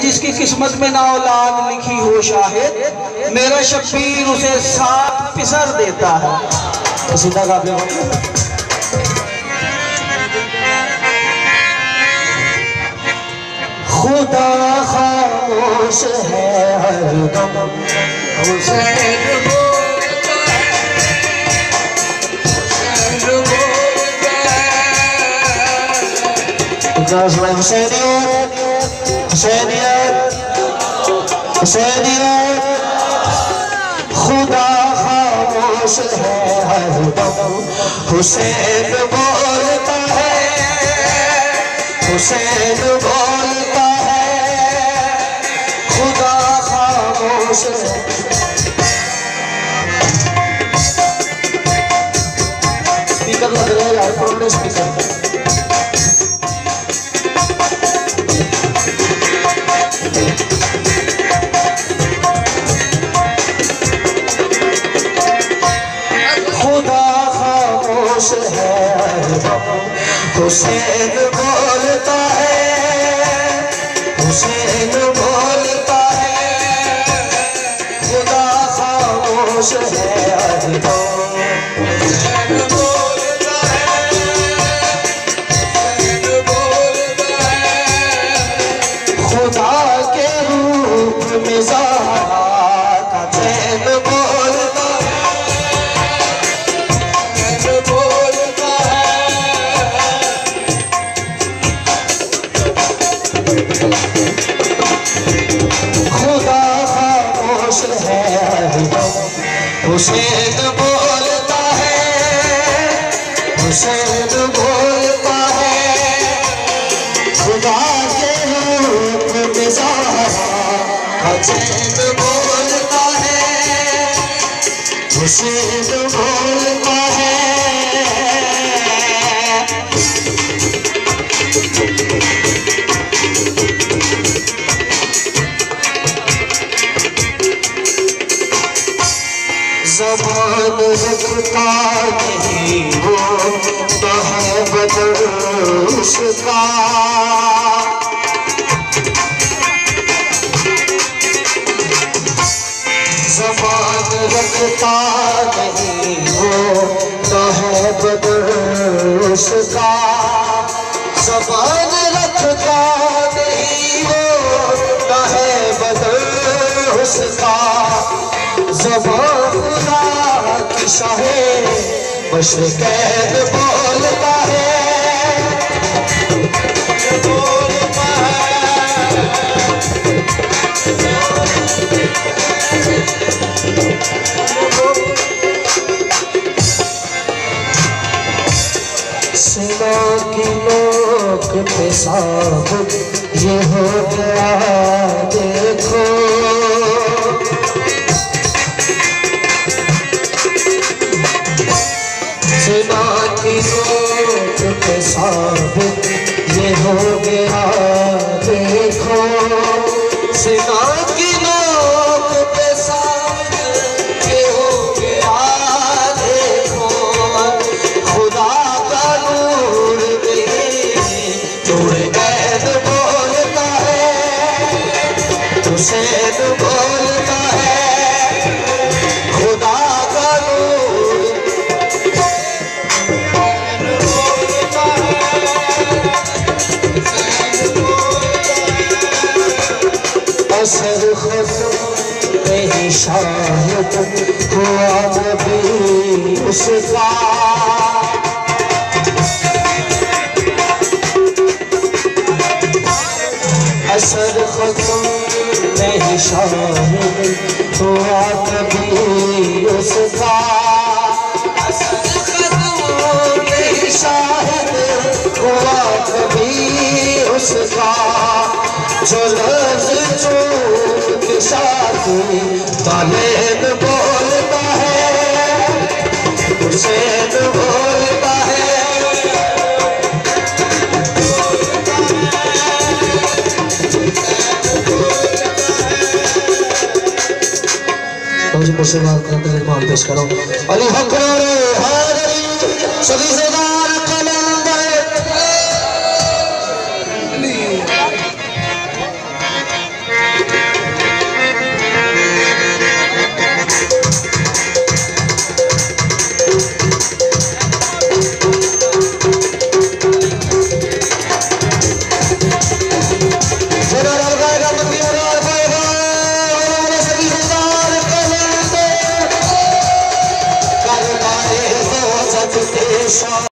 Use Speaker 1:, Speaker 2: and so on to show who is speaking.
Speaker 1: जिसकी किस्मत में ना औलाद लिखी हो शाहिद, मेरा शब्बीर उसे साथ पिसर देता है। कसीदा गा दे। खुदा खामोश है हरदम, हुसैन बोलता है, हुसैनियत हुसैनियत हुसैनियत। खुदा खामोश है हरदम, हुसैन बोलता है, हुसैन बोलता है। खुदा खामोश है। स्पीकर लग रहा है यार, पुराने स्पीकर। हुसैन बोलता है, हुसैन बोलता है। खुदा खामोश है हुसैन बोलता है, हुसैन बोलता है। खुदा के रूप में ज़हरा का चैन बोलता है, हुसैन बोलता है, हुसैन बोलता है। खुदा के रूप में ज़हरा का चैन बोलता है, हुसैन बोलता है। ज़बान रखता नहीं वो तो है बदल उसका, ज़बान रखता नहीं वो तो है बदल उसका, ज़बान रखता नहीं वो तो है बदल उसका। ज़बान खुदा की शाहे मशरक़ैन बोलता है, बोलता है। सिना की नोक पे साबुत ये हो गया देखो, सिना की नोक पे साबुत ये हो गया देखो, सिना की नोक पे साबुत ये हो गया देखो। खुदा का नूर नहीं नूर ऐन बोलता है, हुसैन बोलता है। खुदा का नूर असर ख़त्म नहीं शायद हुआ नबी उसका, असर ख़त्म नहीं शायद हुआ नबी उसका, असर ख़त्म नहीं शायद हुआ नबी उसका। जो लफ्ज़ चूक के साथ तालेब बोलता है, हुसैन बोलता है, मुसलमान का मान पेश करो। अली हकरार सभी सरदार कलंदर
Speaker 2: साथ